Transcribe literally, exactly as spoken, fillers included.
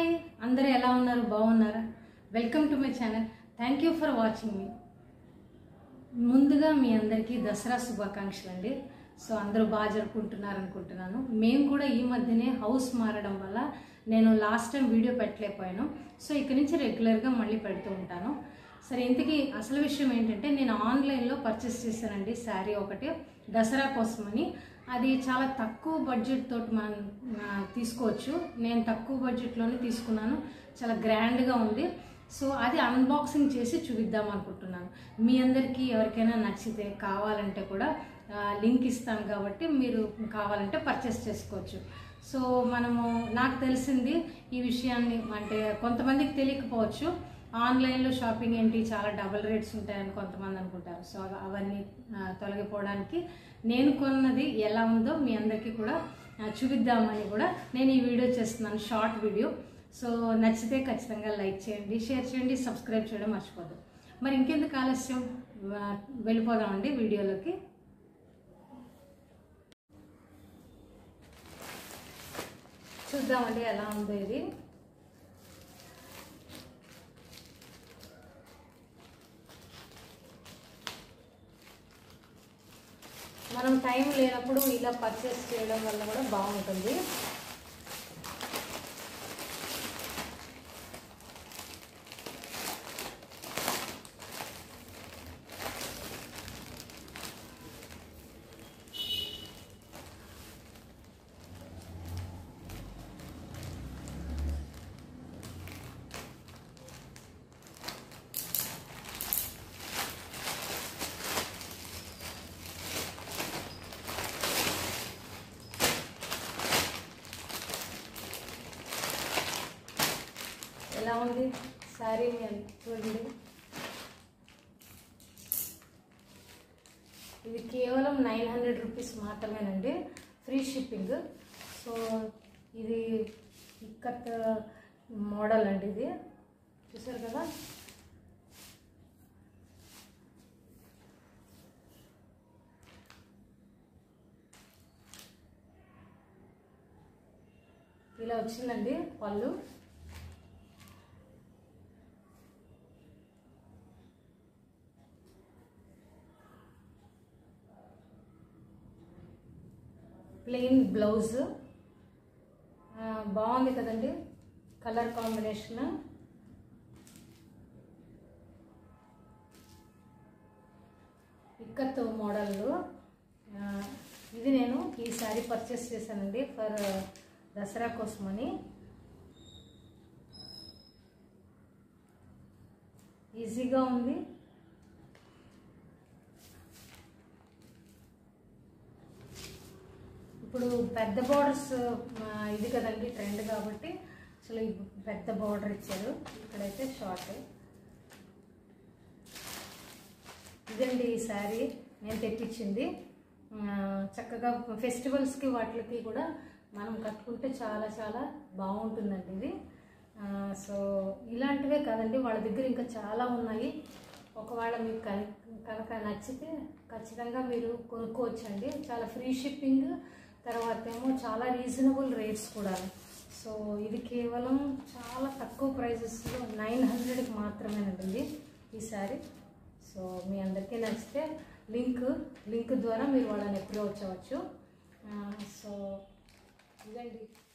hi అందరూ ఎలా ఉన్నారు బాగున్నారా welcome to my channel thank you for watching మీ ముందుగా మీ అందరికీ దసరా శుభాకాంక్షలు అండి సో అందరూ బాగా జరుపుకుంటున్నారు అనుకుంటున్నాను మేము కూడా ఈ మధ్యనే హౌస్ మారడం వల్ల నేను లాస్ట్ టైం వీడియో పెట్టలేకపోయాను సో ఇక నుంచి రెగ్యులర్గా మళ్ళీ పెడుతూ ఉంటాను సరే ఇంతకీ అసలు విషయం ఏంటంటే నేను ఆన్లైన్లో పర్చేస్ చేశానండి శారీ ఒకటి దసరా కోసమని అది చాలా తక్కువ బడ్జెట్ తోటి మనం తీసుకోవచ్చు నేను తక్కువ బడ్జెట్లోనే తీసుకున్నాను చాలా గ్రాండ్గా ఉంది సో అది అన్బాక్సింగ్ చేసి చూపిద్దాం అనుకుంటున్నాను మీ అందరికీ ఎవరికైనా నచ్చితే కావాలంటే కూడా లింక్ ఇస్తాను కాబట్టి మీరు కావాలంటే పర్చేస్ చేసుకోవచ్చు సో మనము నాకు తెలిసింది ఈ విషయాన్ని అంటే కొంతమందికి తెలియకపోవచ్చు ఆన్లైన్లో షాపింగ్ ఏంటి చాలా డబుల్ రేట్స్ ఉంటాయని కొంతమంది అనుకుంటారు సో అవన్నీ తొలగిపోవడానికి నేను కొన్నది ఎలా ఉందో మీ అందరికీ కూడా చూపిద్దామని కూడా నేను ఈ వీడియో చేస్తున్నాను షార్ట్ వీడియో సో నచ్చితే ఖచ్చితంగా లైక్ చేయండి షేర్ చేయండి సబ్స్క్రైబ్ చేయడం మర్చిపోదు మరి ఇంకెందుకు ఆలస్యం వెళ్ళిపోదామండి వీడియోలోకి చూద్దామండి ఎలా ఉందో ఇది మనం టైం లేనప్పుడు ఇలా పర్చేస్ చేయడం వల్ల కూడా బాగుంటుంది ఎలా ఉంది శారీ చూడండి ఇది కేవలం నైన్ హండ్రెడ్ రూపీస్ మాత్రమేనండి ఫ్రీ షిప్పింగ్ సో ఇది ఇక్కత్ మోడల్ అండి ఇది చూసారు కదా ఇలా వచ్చిందండి పళ్ళు ప్లెయిన్ బ్లౌజ్ బాగుంది కదండి కలర్ కాంబినేషన్ ఇక్కత్ మోడల్ ఇది నేను ఈ శారీ పర్చేస్ చేశానండి ఫర్ దసరా కోసమని ఈజీగా ఉంది ఇప్పుడు పెద్ద బార్డర్స్ ఇది కదండి ట్రెండ్ కాబట్టి అసలు ఈ పెద్ద బార్డర్ ఇచ్చారు ఇక్కడైతే షార్ట్ ఇదండి ఈ శారీ నేను తెప్పించింది చక్కగా ఫెస్టివల్స్కి వాటికి కూడా మనం కట్టుకుంటే చాలా చాలా బాగుంటుందండి ఇది సో ఇలాంటివే కాదండి వాళ్ళ దగ్గర ఇంకా చాలా ఉన్నాయి ఒకవేళ మీకు కనుక నచ్చితే ఖచ్చితంగా మీరు కొనుక్కోవచ్చండి చాలా ఫ్రీ షిప్పింగ్ తర్వాత ఏమో చాలా రీజనబుల్ రేట్స్ కూడా సో ఇది కేవలం చాలా తక్కువ ప్రైజెస్లో నైన్ హండ్రెడ్కి మాత్రమేనండి ఈ శారీ సో మీ అందరికీ నచ్చితే లింక్ లింక్ ద్వారా మీరు వాళ్ళని అప్రోచ్ అవ్వచ్చు సో ఇదండి